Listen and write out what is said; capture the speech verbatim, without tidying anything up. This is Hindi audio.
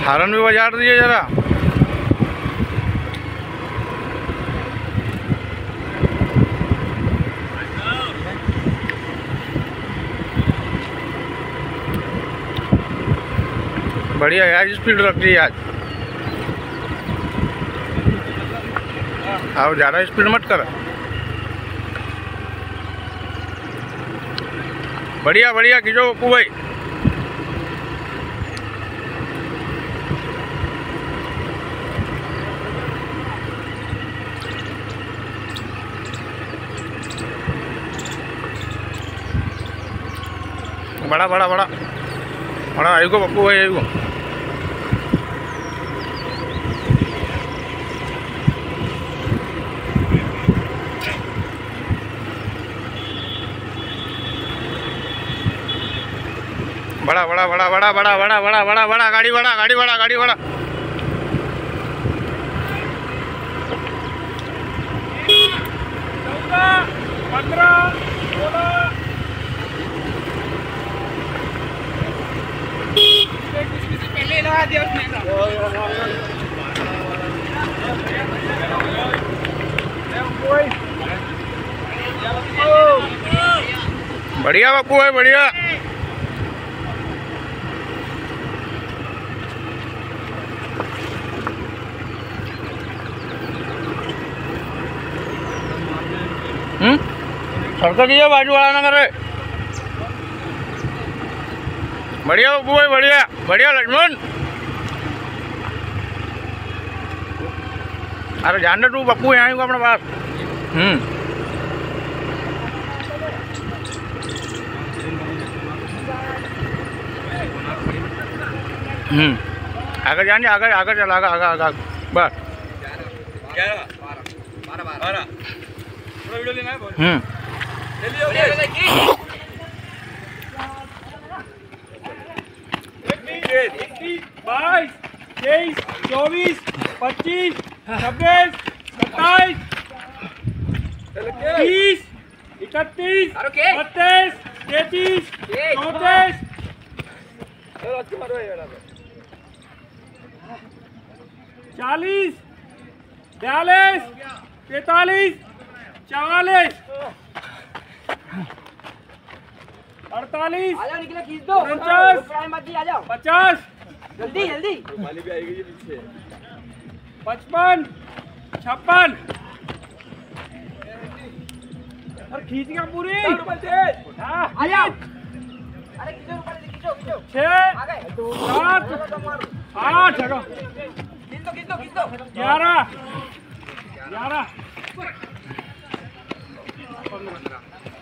हारन भी बजा दिए जरा। बढ़िया यार, स्पीड रख ली आज। और ज़्यादा स्पीड मत कर। बढ़िया बढ़िया खींचो पप्पू भाई। बड़ा बड़ा बड़ा बड़ा आएगो पप्पू भाई, आएगो। बड़ा बड़ा बड़ा बड़ा बड़ा बड़ा बड़ा बड़ा बड़ा गाड़ी बड़ा गाड़ी बड़ा गाड़ी बड़ा। पंद्रह सोलह पहले लगा दिया उसने। बढ़िया बापू है, बढ़िया। हम्म सड़क दिया बाजू वाला ना करे। बढ़िया बाबू भाई, बढ़िया बढ़िया लक्ष्मण। अरे जान दे तू बप्पू, यहाँ अपने पास। हम्म हम्म आगे जान, आगे आगे चल, आगे आगे आगे बस। हम्म बाईस तेईस चौबीस पच्चीस छब्बीस सत्ताईस तीस इकतीस बत्तीस तैतीस चौंतीस चालीस बयालीस तैतालीस चवालीस अड़तालीस उनचास पचास जल्दी जल्दी पचपन छप्पन खींच गया पूरी। छः सात आठ ग्यारह ग्यारह